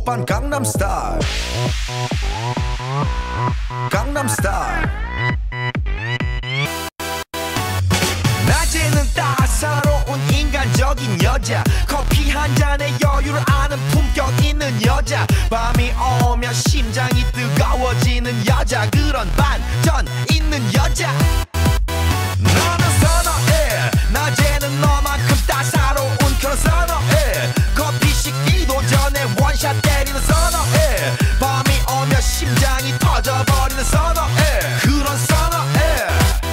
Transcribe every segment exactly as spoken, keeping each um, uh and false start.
오빤 강남스타일 강남스타일 낮에는 따사로운 인간적인 여자 커피 한 잔에 여유를 아는 품격 있는 여자 밤이 오면 심장이 뜨거워지는 여자 그런 반전 있는 여자 너는 선어해 낮에는 너만큼 따사로운 그런 선어해 커피 식기도 전에 원샷 때리는 선어해 밤이 오면 심장이 터져버리는 선어해 그런 선어해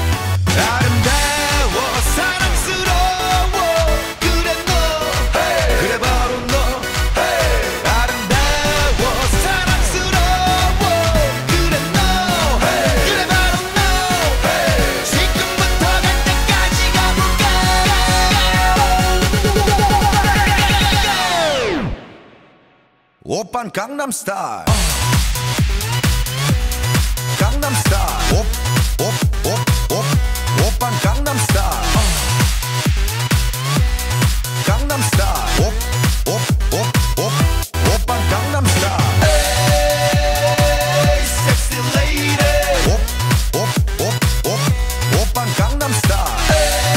아름다워 사랑스러워 그래 너 hey. 그래 바로 너 hey. 아름다워 사랑스러워 그래 너 hey. 그래 바로 너 hey. 지금부터 갈 때까지 가볼까 오빤 강남스타일 강남스타일 옵옵옵옵 오빤 강남스타일 강남스타일 옵옵옵옵 오빤 강남스타일 에이 섹시 레이디 옵옵옵옵 오빤 강남스타일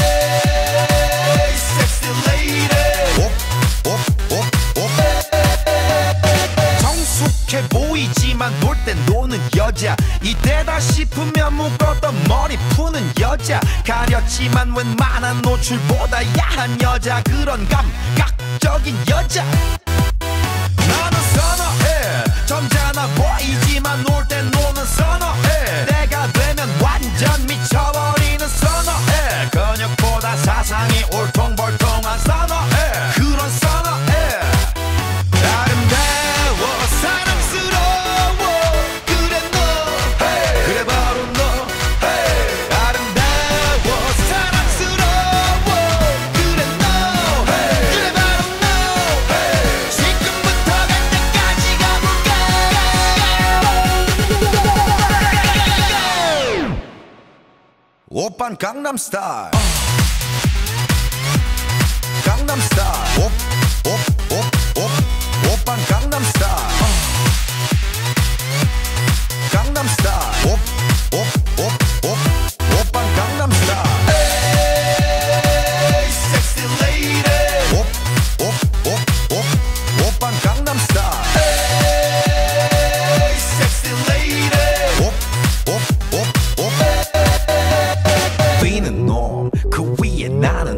에이 섹시 레이디 옵옵옵옵 성숙해 보이지만 놀 땐 노는 여자 이때다 싶으면 묶었던 머리 푸는 여자 가렸지만 웬만한 노출보다 야한 여자 그런 감각적인 여자 나는 선어해 점잖아 보이지만 놀 땐 노는 선어해 내가 되면 완전 미쳐버리는 선어해 근육보다 사상이 울퉁불퉁한 선어해 그런 선어해 아름다워 사랑스러워 그래 너 hey. 그래 바로 너 hey. 아름다워 사랑스러워 그래 너 hey. 그래 바로 너 hey. 지금부터 갈 때까지 가볼까 오빤 강남스타일 강남스타일 옵옵옵옵 오빤 강남스타일 강남스타일 옵옵옵옵 오빤 강남스타일 에이 섹시 레이디 옵옵옵옵 오빤 강남스타일 에이 섹시 레이디 옵옵옵옵 위는 놈 그 위에 나는